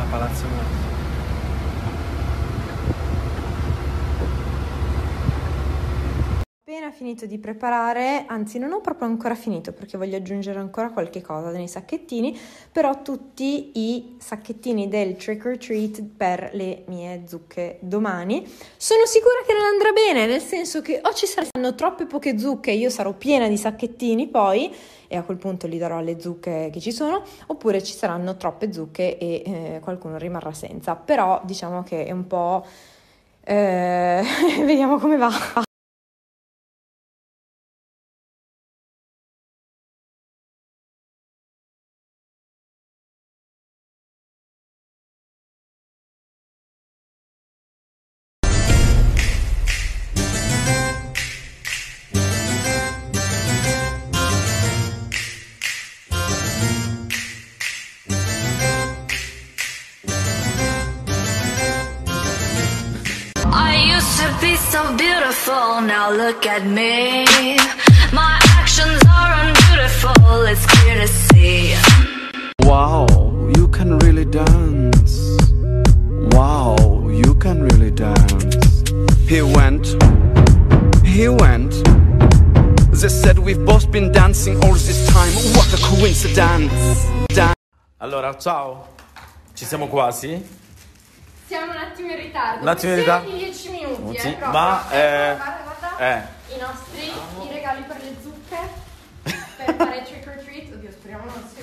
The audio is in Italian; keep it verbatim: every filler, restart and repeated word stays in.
a Palazzo Morto. Appena finito di preparare, anzi non ho proprio ancora finito perché voglio aggiungere ancora qualche cosa nei sacchettini, però tutti i sacchettini del trick or treat per le mie zucche domani. Sono sicura che non andrà bene, nel senso che o ci saranno troppe poche zucche e io sarò piena di sacchettini poi, e a quel punto li darò alle zucche che ci sono, oppure ci saranno troppe zucche e eh, qualcuno rimarrà senza. Però diciamo che è un po'... Eh, vediamo come va. Be so beautiful, now look at me. My actions are unbeautiful, it's clear to see. Wow, you can really dance. Wow, you can really dance. He went, he went. They said we've both been dancing all this time. What a coincidence. Dan- Allora, ciao. Ci siamo quasi. Siamo un attimo in ritardo. Un attimo in ritardo. In dieci minuti, Sì, eh, proprio. ma eh, guarda, guarda, eh. i nostri i regali per le zucche per fare trick or treat. Oddio, speriamo non sia